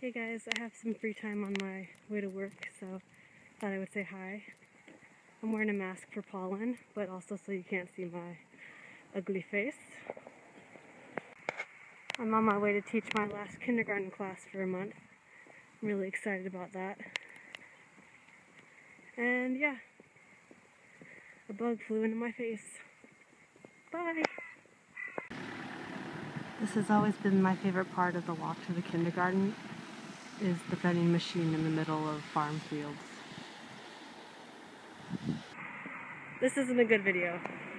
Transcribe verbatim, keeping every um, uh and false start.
Hey guys, I have some free time on my way to work, so thought I would say hi. I'm wearing a mask for pollen, but also so you can't see my ugly face. I'm on my way to teach my last kindergarten class for a month. I'm really excited about that. And yeah, a bug flew into my face. Bye! This has always been my favorite part of the walk to the kindergarten, is the vending machine in the middle of farm fields. This isn't a good video.